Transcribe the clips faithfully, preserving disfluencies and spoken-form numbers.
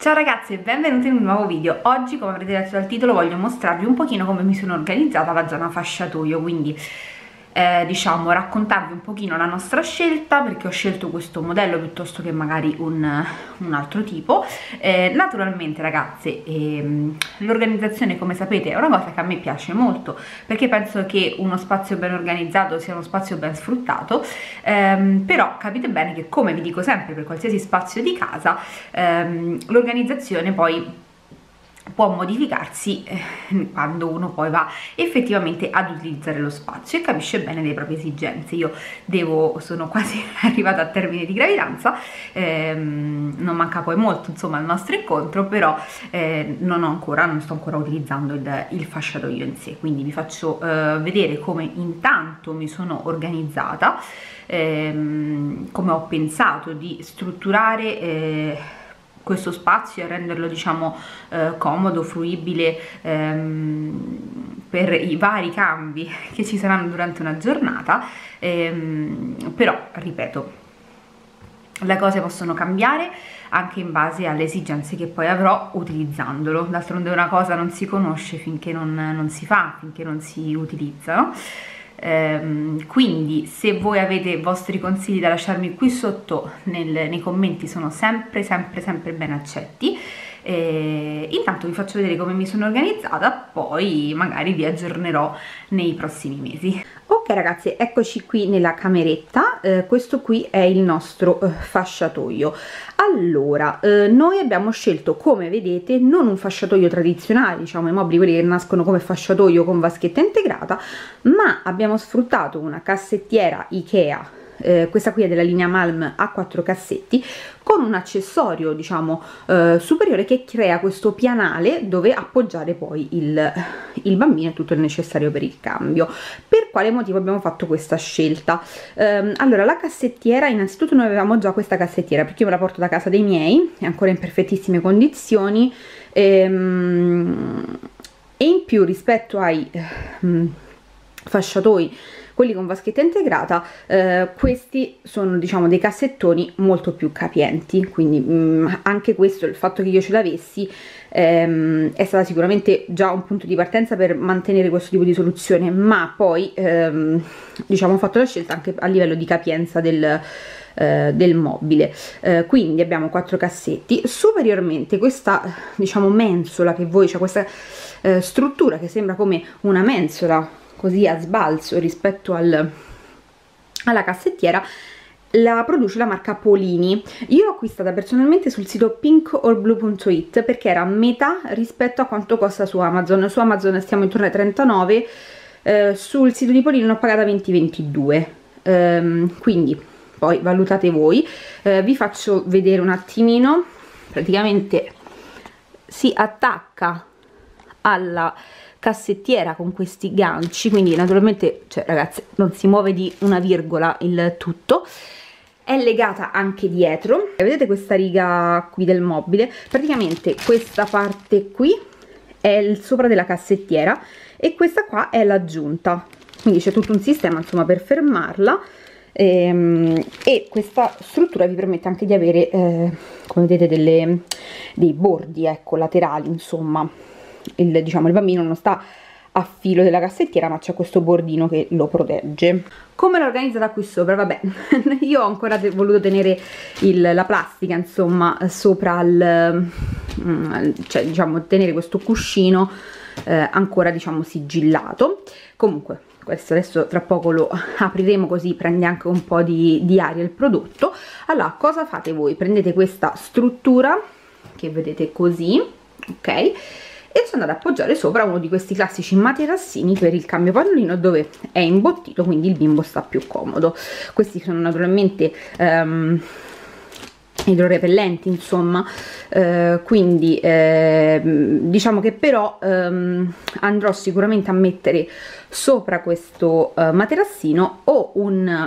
Ciao ragazzi e benvenuti in un nuovo video. Oggi, come avrete letto dal titolo, voglio mostrarvi un pochino come mi sono organizzata la zona fasciatoio, quindi eh, diciamo raccontarvi un pochino la nostra scelta, perché ho scelto questo modello piuttosto che magari un, un altro tipo. Eh, naturalmente ragazze, ehm, l'organizzazione, come sapete, è una cosa che a me piace molto, perché penso che uno spazio ben organizzato sia uno spazio ben sfruttato, ehm, però capite bene che, come vi dico sempre per qualsiasi spazio di casa, ehm, l'organizzazione poi può modificarsi eh, quando uno poi va effettivamente ad utilizzare lo spazio e capisce bene le proprie esigenze. Io devo, sono quasi arrivata a termine di gravidanza, ehm, non manca poi molto insomma al nostro incontro, però eh, non ho ancora, non sto ancora utilizzando il, il fasciatoio in sé, quindi vi faccio eh, vedere come intanto mi sono organizzata, ehm, come ho pensato di strutturare eh, questo spazio e renderlo, diciamo, eh, comodo, fruibile ehm, per i vari cambi che ci saranno durante una giornata, ehm, però ripeto, le cose possono cambiare anche in base alle esigenze che poi avrò utilizzandolo. D'altronde una cosa non si conosce finché non, non si fa, finché non si utilizza, no? Um, quindi se voi avete vostri consigli da lasciarmi qui sotto nel, nei commenti, sono sempre sempre sempre ben accetti. E intanto vi faccio vedere come mi sono organizzata, poi magari vi aggiornerò nei prossimi mesi. Ok ragazzi, eccoci qui nella cameretta. Eh, questo qui è il nostro eh, fasciatoio. Allora, eh, noi abbiamo scelto, come vedete, non un fasciatoio tradizionale, diciamo i mobili quelli che nascono come fasciatoio con vaschetta integrata, ma abbiamo sfruttato una cassettiera Ikea, eh, questa qui è della linea Malm, a quattro cassetti, con un accessorio, diciamo, eh, superiore, che crea questo pianale dove appoggiare poi il, il bambino e tutto il necessario per il cambio. Per quale motivo abbiamo fatto questa scelta? Um, allora, la cassettiera, innanzitutto noi avevamo già questa cassettiera, perché io me la porto da casa dei miei, è ancora in perfettissime condizioni, ehm, e in più rispetto ai um, fasciatoi, quelli con vaschetta integrata, eh, questi sono, diciamo, dei cassettoni molto più capienti, quindi mh, anche questo, il fatto che io ce l'avessi, ehm, è stata sicuramente già un punto di partenza per mantenere questo tipo di soluzione, ma poi ehm, diciamo ho fatto la scelta anche a livello di capienza del, eh, del mobile. Eh, quindi abbiamo quattro cassetti, superiormente questa, diciamo, mensola che voi, cioè questa eh, struttura che sembra come una mensola così a sbalzo rispetto al, alla cassettiera, la produce la marca Polini. Io l'ho acquistata personalmente sul sito pink or blue punto it perché era a metà rispetto a quanto costa su Amazon. Su Amazon stiamo intorno ai trentanove, eh, sul sito di Polini l'ho pagata venti ventidue, ehm, quindi poi valutate voi. Eh, vi faccio vedere un attimino. Praticamente si attacca alla cassettiera con questi ganci, quindi naturalmente, cioè ragazzi, non si muove di una virgola il tutto. È legata anche dietro, vedete questa riga qui del mobile, praticamente questa parte qui è il sopra della cassettiera e questa qua è l'aggiunta, quindi c'è tutto un sistema insomma per fermarla, ehm, e questa struttura vi permette anche di avere eh, come vedete delle, dei bordi, ecco, laterali, insomma. Il, diciamo, il bambino non sta a filo della cassettiera, ma c'è questo bordino che lo protegge. Come l'ho organizzata qui sopra? Vabbè, io ho ancora te voluto tenere il, la plastica, insomma, sopra il, cioè diciamo tenere questo cuscino eh, ancora, diciamo, sigillato. Comunque questo adesso tra poco lo apriremo, così prende anche un po' di, di aria il prodotto. Allora, cosa fate voi? Prendete questa struttura che vedete così, ok? E sono andata ad appoggiare sopra uno di questi classici materassini per il cambio pannolino, dove è imbottito, quindi il bimbo sta più comodo. Questi sono naturalmente um, idrorepellenti, insomma, uh, quindi eh, diciamo che però um, andrò sicuramente a mettere sopra questo uh, materassino o un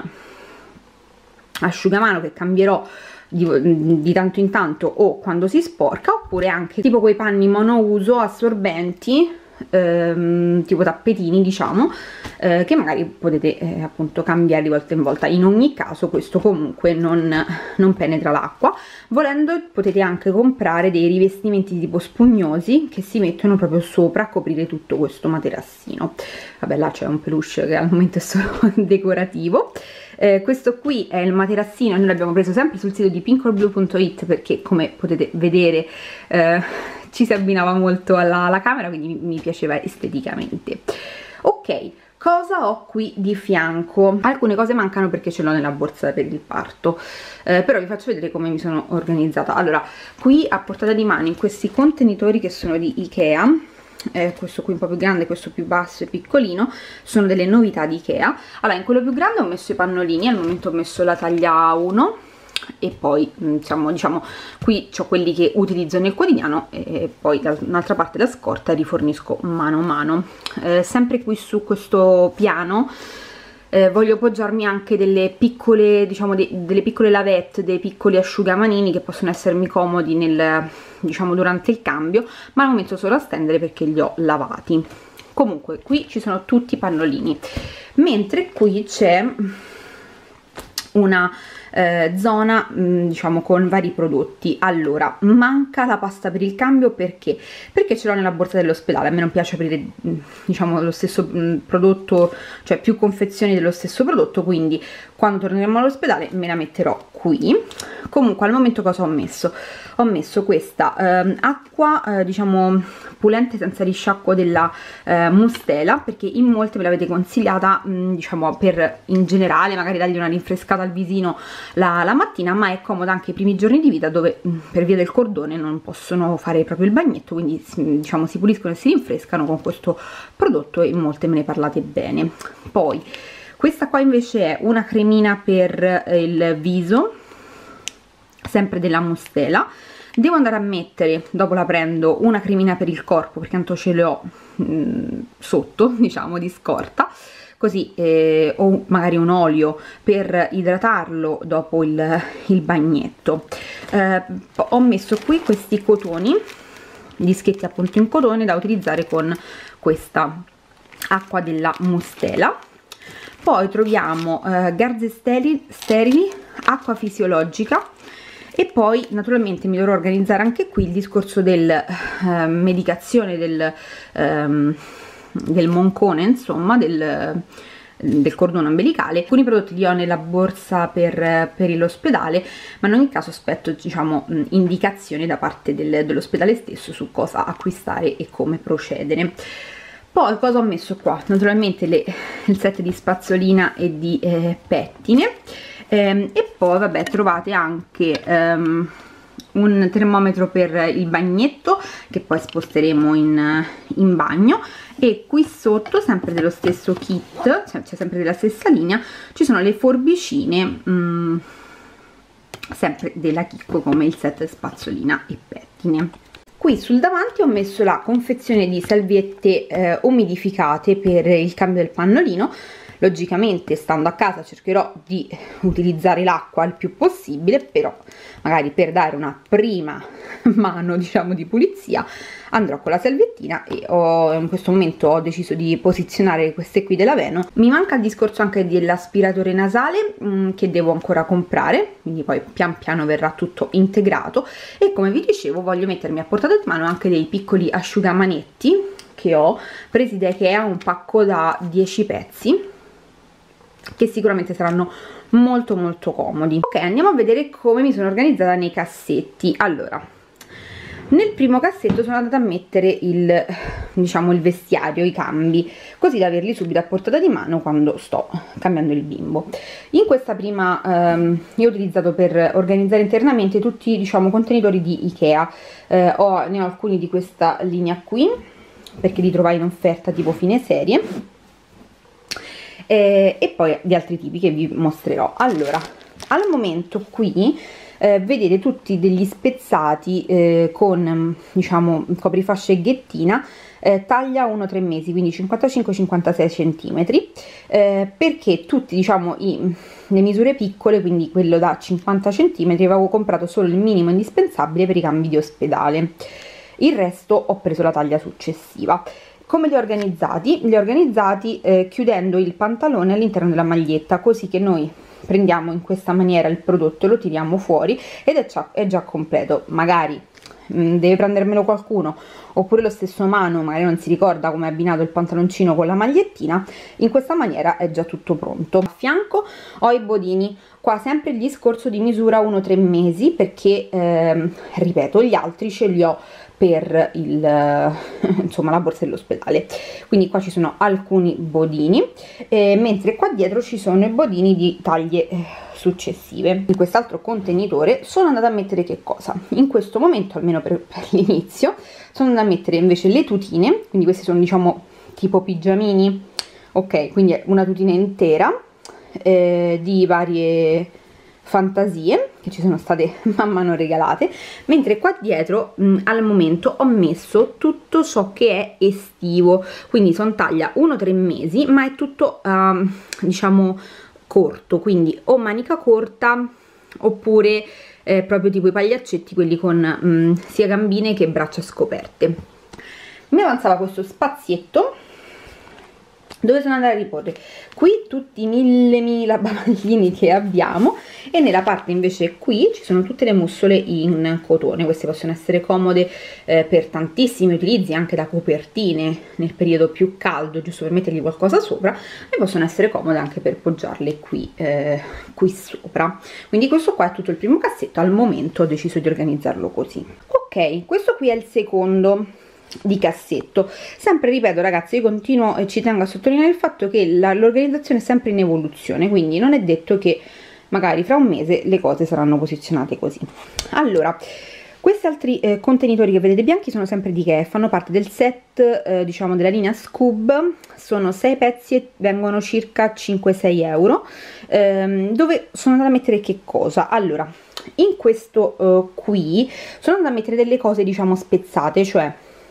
asciugamano che cambierò Di, di tanto in tanto o quando si sporca, oppure anche tipo quei panni monouso assorbenti ehm, tipo tappetini, diciamo, eh, che magari potete eh, appunto cambiare di volta in volta. In ogni caso questo comunque non, non penetra l'acqua. Volendo potete anche comprare dei rivestimenti tipo spugnosi che si mettono proprio sopra a coprire tutto questo materassino. Vabbè, là c'è un peluche che al momento è solo decorativo. Eh, questo qui è il materassino, noi l'abbiamo preso sempre sul sito di pink or blue punto it perché, come potete vedere, eh, ci si abbinava molto alla, alla camera, quindi mi, mi piaceva esteticamente. Ok, cosa ho qui di fianco? Alcune cose mancano perché ce l'ho nella borsa per il parto, eh, però vi faccio vedere come mi sono organizzata. Allora, qui a portata di mano in questi contenitori che sono di Ikea, eh, questo qui un po' più grande, questo più basso e piccolino, sono delle novità di Ikea. Allora, in quello più grande ho messo i pannolini, al momento ho messo la taglia uno, e poi diciamo, diciamo qui ho quelli che utilizzo nel quotidiano e poi da un'altra parte la scorta rifornisco mano a mano. Eh, sempre qui su questo piano eh, voglio poggiarmi anche delle piccole, diciamo, de delle piccole lavette, dei piccoli asciugamanini che possono essermi comodi nel, diciamo, durante il cambio, ma al momento solo a stendere perché li ho lavati. Comunque qui ci sono tutti i pannolini, mentre qui c'è una eh, zona mh, diciamo con vari prodotti. Allora, manca la pasta per il cambio perché perché ce l'ho nella borsa dell'ospedale. A me non piace aprire mh, diciamo lo stesso mh, prodotto, cioè più confezioni dello stesso prodotto, quindi quando torneremo all'ospedale me la metterò qui. Comunque al momento cosa ho messo? Ho messo questa eh, acqua eh, diciamo pulente senza risciacquo della eh, Mustela, perché in molte me l'avete consigliata mh, diciamo per in generale magari dargli una rinfrescata al visino la, la mattina, ma è comoda anche i primi giorni di vita dove mh, per via del cordone non possono fare proprio il bagnetto, quindi diciamo si puliscono e si rinfrescano con questo prodotto e in molte me ne parlate bene. Poi questa qua invece è una cremina per il viso, sempre della Mustela. Devo andare a mettere, dopo la prendo, una cremina per il corpo perché tanto ce le ho mh, sotto, diciamo, di scorta, così eh, o magari un olio per idratarlo dopo il, il bagnetto. Eh, ho messo qui questi cotoni, dischetti appunto in cotone da utilizzare con questa acqua della Mustela. Poi troviamo eh, garze sterili, sterili, acqua fisiologica. E poi naturalmente mi dovrò organizzare anche qui il discorso del eh, medicazione del, ehm, del moncone, insomma del, del cordone ombelicale. Alcuni prodotti li ho nella borsa per, per l'ospedale, ma in ogni caso aspetto diciamo indicazioni da parte del, dell'ospedale stesso su cosa acquistare e come procedere. Poi cosa ho messo qua? Naturalmente le, il set di spazzolina e di eh, pettine. Ehm, e poi vabbè trovate anche um, un termometro per il bagnetto che poi sposteremo in, in bagno, e qui sotto sempre dello stesso kit, cioè c'è sempre della stessa linea, ci sono le forbicine um, sempre della Chicco come il set spazzolina e pettine. Qui sul davanti ho messo la confezione di salviette eh, umidificate per il cambio del pannolino. Logicamente stando a casa cercherò di utilizzare l'acqua il più possibile, però magari per dare una prima mano diciamo di pulizia andrò con la salviettina e ho, in questo momento ho deciso di posizionare queste qui della Veno. Mi manca il discorso anche dell'aspiratore nasale mh, che devo ancora comprare, quindi poi pian piano verrà tutto integrato, e come vi dicevo voglio mettermi a portata di mano anche dei piccoli asciugamanetti che ho presi da Ikea, un pacco da dieci pezzi, che sicuramente saranno molto molto comodi. Ok, andiamo a vedere come mi sono organizzata nei cassetti. Allora, nel primo cassetto sono andata a mettere il, diciamo, il vestiario, i cambi, così da averli subito a portata di mano quando sto cambiando il bimbo. In questa prima ehm, io ho utilizzato per organizzare internamente tutti, diciamo, contenitori di Ikea. Eh, ho, ne ho alcuni di questa linea qui perché li trovai in offerta tipo fine serie, Eh, e poi di altri tipi che vi mostrerò. Allora, al momento qui eh, vedete tutti degli spezzati eh, con diciamo coprifascia e ghettina eh, taglia uno tre mesi, quindi cinquantacinque cinquantasei centimetri, eh, perché tutti diciamo i, le misure piccole, quindi quello da cinquanta centimetri, avevo comprato solo il minimo indispensabile per i cambi di ospedale, il resto ho preso la taglia successiva. Come li ho organizzati? Li ho organizzati eh, chiudendo il pantalone all'interno della maglietta, così che noi prendiamo in questa maniera il prodotto, lo tiriamo fuori ed è già, è già completo. Magari mh, deve prendermelo qualcuno, oppure lo stesso Manu magari non si ricorda come è abbinato il pantaloncino con la magliettina. In questa maniera è già tutto pronto. A fianco ho i bodini, qua sempre il discorso di misura uno tre mesi, perché ehm, ripeto, gli altri ce li ho per il, insomma, la borsa dell'ospedale. Quindi qua ci sono alcuni bodini, eh, mentre qua dietro ci sono i bodini di taglie eh, successive. In quest'altro contenitore sono andata a mettere che cosa? In questo momento, almeno per, per l'inizio, sono andata a mettere invece le tutine, quindi questi sono, diciamo, tipo pigiamini, ok? Quindi è una tutina intera eh, di varie fantasie che ci sono state man mano regalate, mentre qua dietro mh, al momento ho messo tutto ciò che è estivo, quindi sono taglia uno tre mesi, ma è tutto uh, diciamo corto, quindi o manica corta oppure eh, proprio tipo i pagliaccetti, quelli con mh, sia gambine che braccia scoperte. Mi avanzava questo spazietto dove sono andata a riporre qui tutti i mille mila bavaglini che abbiamo, e nella parte invece qui ci sono tutte le mussole in cotone. Queste possono essere comode eh, per tantissimi utilizzi, anche da copertine nel periodo più caldo, giusto per mettergli qualcosa sopra, e possono essere comode anche per poggiarle qui, eh, qui sopra. Quindi questo qua è tutto il primo cassetto. Al momento ho deciso di organizzarlo così. Ok, questo qui è il secondo di cassetto. Sempre ripeto ragazzi, io continuo e ci tengo a sottolineare il fatto che l'organizzazione è sempre in evoluzione, quindi non è detto che magari fra un mese le cose saranno posizionate così. Allora, questi altri eh, contenitori che vedete bianchi sono sempre di Ikea, fanno parte del set eh, diciamo della linea Scoob, sono sei pezzi e vengono circa cinque sei euro, ehm, dove sono andata a mettere che cosa? Allora, in questo eh, qui sono andata a mettere delle cose diciamo spezzate, cioè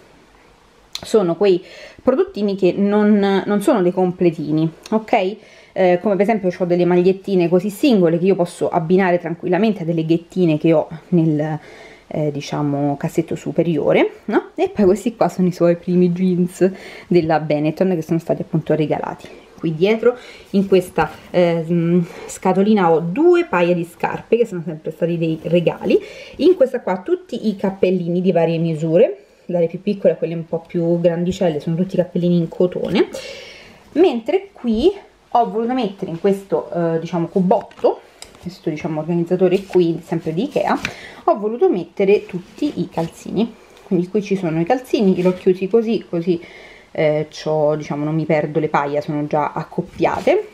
sono quei prodottini che non, non sono dei completini, ok? Eh, come per esempio ho delle magliettine così singole che io posso abbinare tranquillamente a delle ghettine che ho nel eh, diciamo cassetto superiore, no? E poi questi qua sono i suoi primi jeans della Benetton che sono stati appunto regalati. Qui dietro in questa eh, scatolina ho due paia di scarpe che sono sempre stati dei regali. In questa qua tutti i cappellini di varie misure, dalle più piccole a quelle un po' più grandicelle, sono tutti cappellini in cotone. Mentre qui ho voluto mettere in questo eh, diciamo cubotto, questo diciamo organizzatore qui sempre di Ikea, ho voluto mettere tutti i calzini. Quindi qui ci sono i calzini, li ho chiusi così, così eh, diciamo non mi perdo le paia, sono già accoppiate.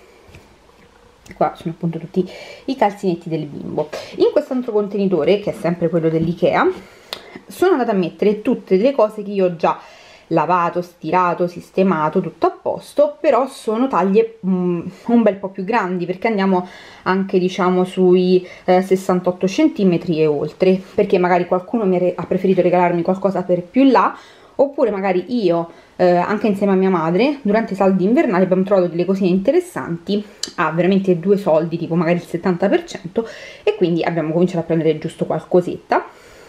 Qua sono appunto tutti i calzinetti del bimbo. In quest'altro contenitore, che è sempre quello dell'Ikea, sono andata a mettere tutte le cose che io ho già lavato, stirato, sistemato, tutto a posto, però sono taglie mm, un bel po' più grandi, perché andiamo anche diciamo sui eh, sessantotto centimetri e oltre, perché magari qualcuno mi ha preferito regalarmi qualcosa per più là, oppure magari io eh, anche insieme a mia madre durante i saldi invernali abbiamo trovato delle cosine interessanti a veramente due soldi, tipo magari il settanta per cento, e quindi abbiamo cominciato a prendere giusto qualcosetta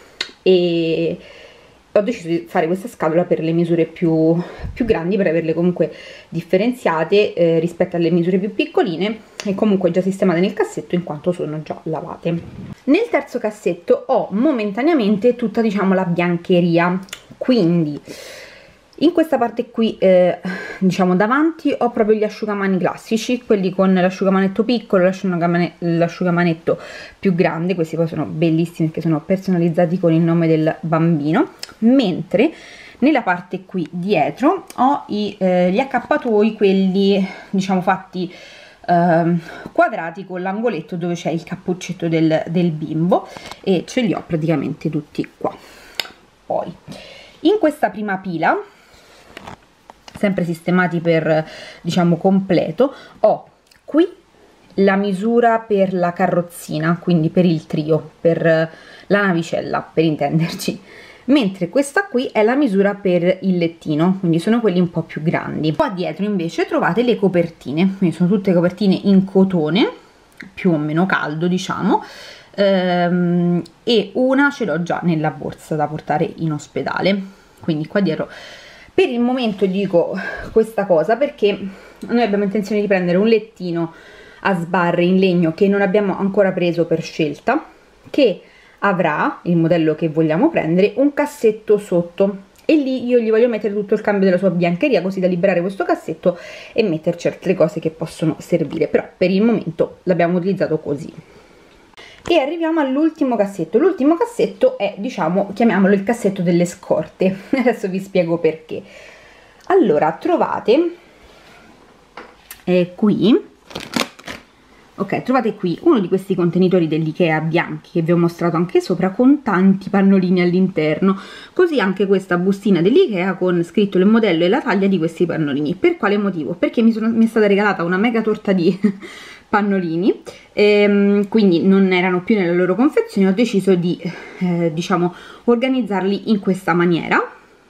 e ho deciso di fare questa scatola per le misure più, più grandi, per averle comunque differenziate eh, rispetto alle misure più piccoline, e comunque già sistemate nel cassetto in quanto sono già lavate. Nel terzo cassetto ho momentaneamente tutta diciamo la biancheria, quindi in questa parte qui eh, diciamo davanti ho proprio gli asciugamani classici, quelli con l'asciugamanetto piccolo, l'asciugamanetto più grande. Questi poi sono bellissimi perché sono personalizzati con il nome del bambino, mentre nella parte qui dietro ho i, eh, gli accappatoi, quelli diciamo fatti eh, quadrati con l'angoletto dove c'è il cappuccetto del, del bimbo, e ce li ho praticamente tutti qua. Poi in questa prima pila, sempre sistemati per diciamo completo, ho qui la misura per la carrozzina, quindi per il trio, per la navicella per intenderci, mentre questa qui è la misura per il lettino, quindi sono quelli un po' più grandi. Qua dietro invece trovate le copertine, quindi sono tutte copertine in cotone più o meno caldo diciamo, ehm, e una ce l'ho già nella borsa da portare in ospedale. Quindi qua dietro Per il momento dico questa cosa perché noi abbiamo intenzione di prendere un lettino a sbarre in legno che non abbiamo ancora preso per scelta, che avrà, il modello che vogliamo prendere, un cassetto sotto, e lì io gli voglio mettere tutto il cambio della sua biancheria, così da liberare questo cassetto e metterci altre cose che possono servire, però per il momento l'abbiamo utilizzato così. E arriviamo all'ultimo cassetto. L'ultimo cassetto è, diciamo, chiamiamolo il cassetto delle scorte. Adesso vi spiego perché. Allora, trovate eh, qui ok, trovate qui uno di questi contenitori dell'Ikea bianchi che vi ho mostrato anche sopra, con tanti pannolini all'interno, così anche questa bustina dell'Ikea con scritto il modello e la taglia di questi pannolini. Per quale motivo? Perché mi, sono, mi è stata regalata una mega torta di pannolini, ehm, quindi non erano più nella loro confezione, ho deciso di eh, diciamo organizzarli in questa maniera.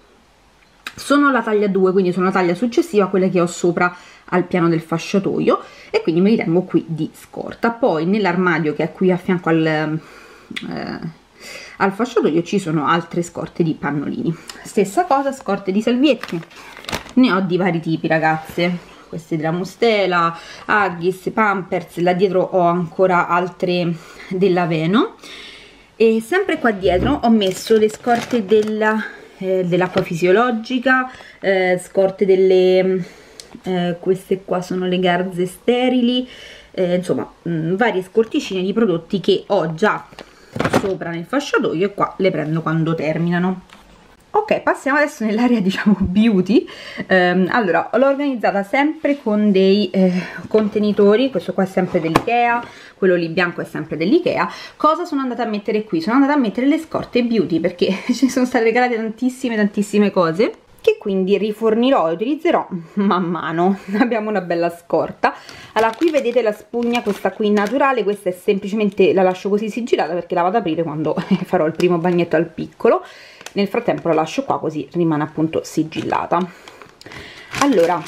Sono la taglia due, quindi sono la taglia successiva a quella che ho sopra al piano del fasciatoio, e quindi me li tengo qui di scorta. Poi nell'armadio che è qui a fianco al, eh, al fasciatoio ci sono altre scorte di pannolini. Stessa cosa, scorte di salvietti, ne ho di vari tipi, ragazze, queste della Mustela, Huggies, Pampers, là dietro ho ancora altre dell'Aveno, e sempre qua dietro ho messo le scorte della eh, dell'acqua fisiologica, eh, scorte delle eh, queste qua sono le garze sterili, eh, insomma mh, varie scorticine di prodotti che ho già sopra nel fasciatoio, e qua le prendo quando terminano. Ok, passiamo adesso nell'area, diciamo, beauty. Um, allora, l'ho organizzata sempre con dei eh, contenitori. Questo qua è sempre dell'Ikea, quello lì bianco è sempre dell'Ikea. Cosa sono andata a mettere qui? Sono andata a mettere le scorte beauty, perché ci sono state regalate tantissime tantissime cose che quindi rifornirò e utilizzerò man mano. Abbiamo una bella scorta. Allora, qui vedete la spugna, questa qui naturale, questa è semplicemente, la lascio così sigillata perché la vado ad aprire quando farò il primo bagnetto al piccolo. Nel frattempo la lascio qua così rimane appunto sigillata. Allora,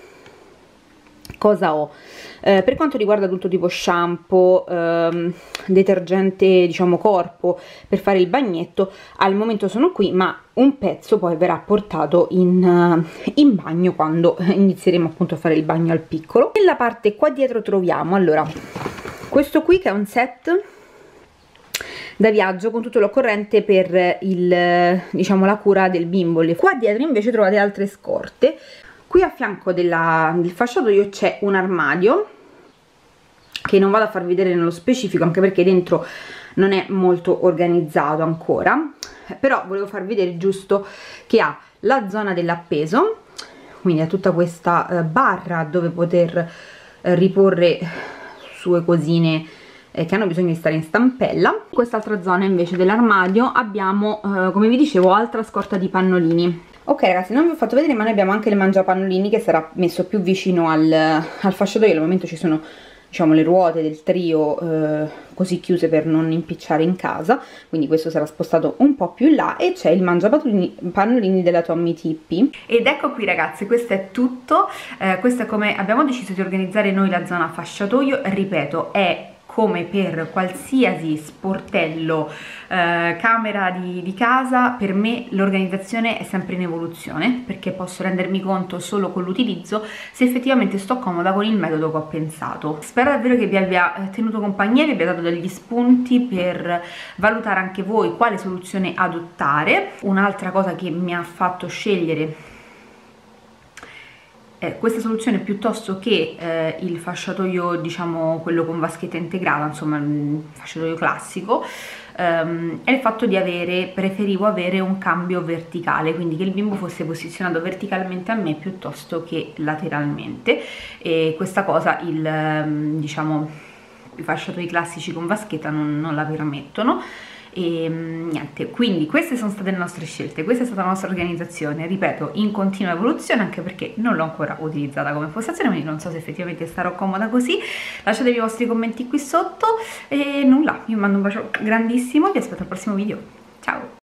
cosa ho? Eh, per quanto riguarda tutto tipo shampoo, ehm, detergente, diciamo corpo per fare il bagnetto, al momento sono qui, ma un pezzo poi verrà portato in, in bagno quando inizieremo appunto a fare il bagno al piccolo. Nella parte qua dietro troviamo, allora, questo qui che è un set da viaggio con tutto l'occorrente per il, diciamo, la cura del bimbo. Qua dietro invece trovate altre scorte. Qui a fianco della, del fasciatoio c'è un armadio che non vado a farvi vedere nello specifico, anche perché dentro non è molto organizzato ancora, però volevo farvi vedere giusto che ha la zona dell'appeso, quindi ha tutta questa eh, barra dove poter eh, riporre sue cosine che hanno bisogno di stare in stampella. In quest'altra zona invece dell'armadio abbiamo, eh, come vi dicevo, altra scorta di pannolini. Ok ragazzi, non vi ho fatto vedere, ma noi abbiamo anche il mangiapannolini che sarà messo più vicino al, al fasciatoio. Al momento ci sono, diciamo, le ruote del trio eh, così chiuse per non impicciare in casa, quindi questo sarà spostato un po' più in là, e c'è il mangiapannolini della Tommee Tippy. Ed ecco qui ragazzi, questo è tutto. Eh, questo è come abbiamo deciso di organizzare noi la zona fasciatoio. Ripeto, è come per qualsiasi sportello, eh, camera di, di casa. Per me l'organizzazione è sempre in evoluzione, perché posso rendermi conto solo con l'utilizzo se effettivamente sto comoda con il metodo che ho pensato. Spero davvero che vi abbia tenuto compagnia, vi abbia dato degli spunti per valutare anche voi quale soluzione adottare. Un'altra cosa che mi ha fatto scegliere Eh, questa soluzione piuttosto che eh, il fasciatoio, diciamo quello con vaschetta integrata, insomma il fasciatoio classico, ehm, è il fatto di avere, preferivo avere un cambio verticale, quindi che il bimbo fosse posizionato verticalmente a me piuttosto che lateralmente, e questa cosa il, ehm, diciamo i fasciatoi classici con vaschetta non, non la permettono. E niente, quindi queste sono state le nostre scelte, questa è stata la nostra organizzazione, ripeto, in continua evoluzione, anche perché non l'ho ancora utilizzata come postazione, quindi non so se effettivamente starò comoda così. Lasciatevi i vostri commenti qui sotto e nulla, io vi mando un bacio grandissimo e vi aspetto al prossimo video. Ciao!